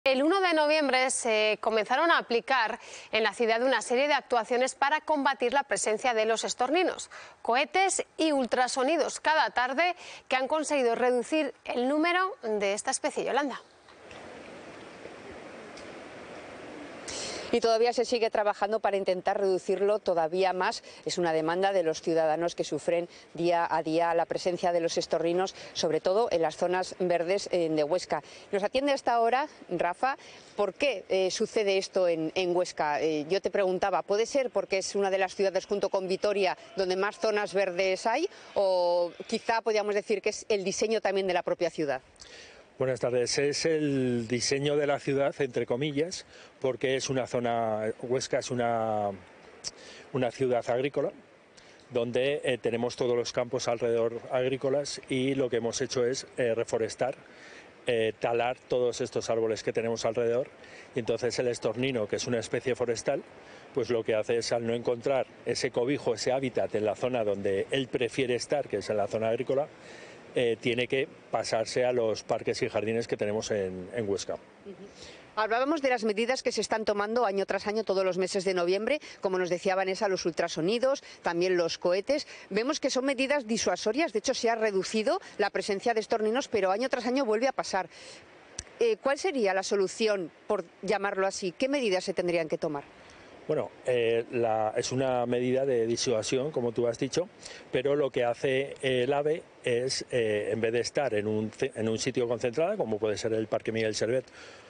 El 1 de noviembre se comenzaron a aplicar en la ciudad una serie de actuaciones para combatir la presencia de los estorninos, cohetes y ultrasonidos cada tarde que han conseguido reducir el número de esta especie. Yolanda. Y todavía se sigue trabajando para intentar reducirlo todavía más. Es una demanda de los ciudadanos que sufren día a día la presencia de los estorninos, sobre todo en las zonas verdes de Huesca. Nos atiende a esta hora, Rafa, ¿por qué sucede esto en Huesca? Yo te preguntaba, ¿puede ser porque es una de las ciudades junto con Vitoria donde más zonas verdes hay? ¿O quizá podríamos decir que es el diseño también de la propia ciudad? Buenas tardes. Es el diseño de la ciudad, entre comillas, porque es una zona, Huesca es una ciudad agrícola, donde tenemos todos los campos alrededor agrícolas y lo que hemos hecho es reforestar, talar todos estos árboles que tenemos alrededor, y entonces el estornino, que es una especie forestal, pues lo que hace es, al no encontrar ese cobijo, ese hábitat en la zona donde él prefiere estar, que es en la zona agrícola, tiene que pasarse a los parques y jardines que tenemos en Huesca. Hablábamos de las medidas que se están tomando año tras año todos los meses de noviembre, como nos decía Vanessa, los ultrasonidos, también los cohetes. Vemos que son medidas disuasorias, de hecho se ha reducido la presencia de estorninos, pero año tras año vuelve a pasar. ¿Cuál sería la solución, por llamarlo así? ¿Qué medidas se tendrían que tomar? Bueno, es una medida de disuasión, como tú has dicho, pero lo que hace el AVE es, en vez de estar en un sitio concentrado, como puede ser el Parque Miguel Servet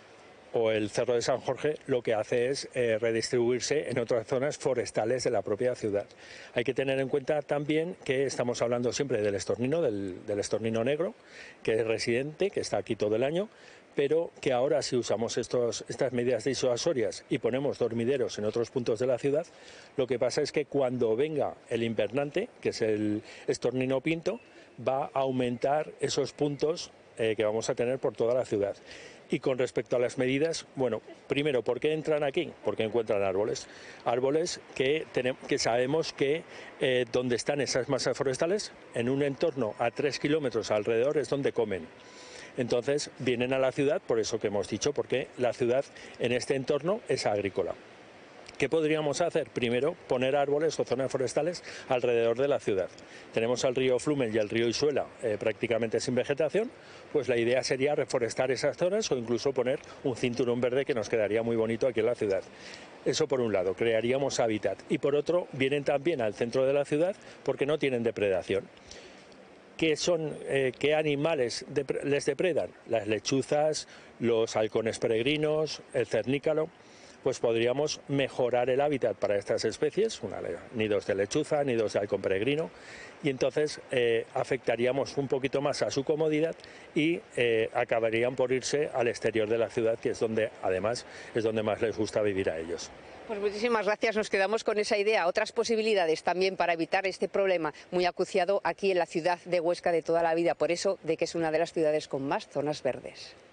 o el Cerro de San Jorge, lo que hace es redistribuirse en otras zonas forestales de la propia ciudad. Hay que tener en cuenta también que estamos hablando siempre del estornino, del estornino negro, que es residente, que está aquí todo el año, pero que ahora, si usamos estas medidas disuasorias y ponemos dormideros en otros puntos de la ciudad, lo que pasa es que cuando venga el invernante, que es el estornino pinto, va a aumentar esos puntos que vamos a tener por toda la ciudad. Y con respecto a las medidas, bueno, primero, ¿por qué entran aquí? Porque encuentran árboles. Árboles que sabemos que donde están esas masas forestales, en un entorno a 3 kilómetros alrededor, es donde comen. Entonces vienen a la ciudad, por eso que hemos dicho, porque la ciudad en este entorno es agrícola. ¿Qué podríamos hacer? Primero, poner árboles o zonas forestales alrededor de la ciudad. Tenemos al río Flumen y al río Isuela prácticamente sin vegetación, pues la idea sería reforestar esas zonas o incluso poner un cinturón verde que nos quedaría muy bonito aquí en la ciudad. Eso por un lado, crearíamos hábitat. Y por otro, vienen también al centro de la ciudad porque no tienen depredación. ¿Qué animales les depredan? Las lechuzas, los halcones peregrinos, el cernícalo. Pues podríamos mejorar el hábitat para estas especies, nidos de lechuza, nidos de halcón peregrino, y entonces afectaríamos un poquito más a su comodidad y acabarían por irse al exterior de la ciudad, que es donde además es donde más les gusta vivir a ellos. Pues muchísimas gracias, nos quedamos con esa idea. Otras posibilidades también para evitar este problema muy acuciado aquí en la ciudad de Huesca de toda la vida, por eso de que es una de las ciudades con más zonas verdes.